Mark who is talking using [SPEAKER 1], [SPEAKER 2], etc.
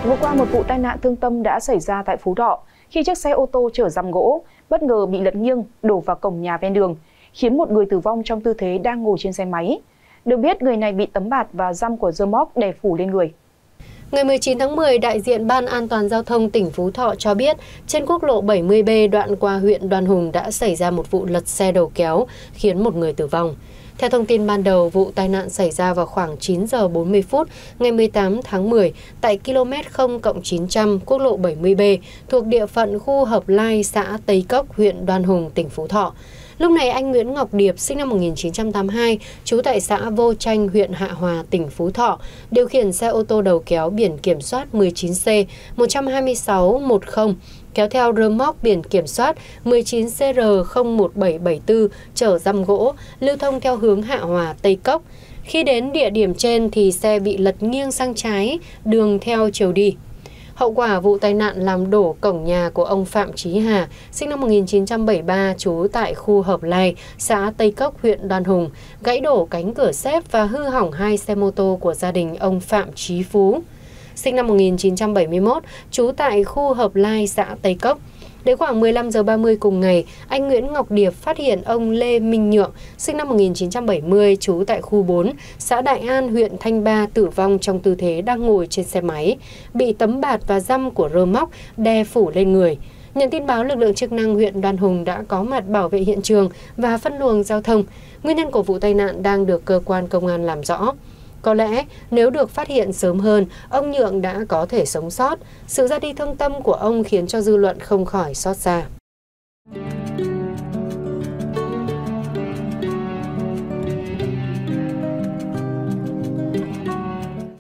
[SPEAKER 1] Vừa qua, một vụ tai nạn thương tâm đã xảy ra tại Phú Thọ khi chiếc xe ô tô chở răm gỗ bất ngờ bị lật nghiêng đổ vào cổng nhà ven đường, khiến một người tử vong trong tư thế đang ngồi trên xe máy. Được biết, người này bị tấm bạt và răm của rơ moóc đè phủ lên người.
[SPEAKER 2] Ngày 19 tháng 10, đại diện Ban An toàn Giao thông tỉnh Phú Thọ cho biết, trên quốc lộ 70B đoạn qua huyện Đoan Hùng đã xảy ra một vụ lật xe đầu kéo, khiến một người tử vong. Theo thông tin ban đầu, vụ tai nạn xảy ra vào khoảng 9 giờ 40 phút ngày 18 tháng 10 tại km 0+900 quốc lộ 70B thuộc địa phận khu Hợp Lai, xã Tây Cốc, huyện Đoan Hùng, tỉnh Phú Thọ. Lúc này anh Nguyễn Ngọc Điệp, sinh năm 1982, trú tại xã Vô Tranh, huyện Hạ Hòa, tỉnh Phú Thọ, điều khiển xe ô tô đầu kéo biển kiểm soát 19C 12610 kéo theo rơ moóc biển kiểm soát 19CR 01774 chở răm gỗ, lưu thông theo hướng Hạ Hòa, Tây Cốc. Khi đến địa điểm trên thì xe bị lật nghiêng sang trái đường theo chiều đi. Hậu quả vụ tai nạn làm đổ cổng nhà của ông Phạm Chí Hà, sinh năm 1973, trú tại khu Hợp Lai, xã Tây Cốc, huyện Đoan Hùng, gãy đổ cánh cửa xếp và hư hỏng 2 xe mô tô của gia đình ông Phạm Chí Phú, sinh năm 1971, trú tại khu Hợp Lai, xã Tây Cốc. Đến khoảng 15 giờ 30 cùng ngày, anh Nguyễn Ngọc Điệp phát hiện ông Lê Minh Nhượng, sinh năm 1970, trú tại khu 4, xã Đại An, huyện Thanh Ba, tử vong trong tư thế đang ngồi trên xe máy, bị tấm bạt và răm của rơ moóc đè phủ lên người. Nhận tin báo, lực lượng chức năng huyện Đoan Hùng đã có mặt bảo vệ hiện trường và phân luồng giao thông. Nguyên nhân của vụ tai nạn đang được cơ quan công an làm rõ. Có lẽ nếu được phát hiện sớm hơn, ông Nhượng đã có thể sống sót. Sự ra đi thương tâm của ông khiến cho dư luận không khỏi xót xa.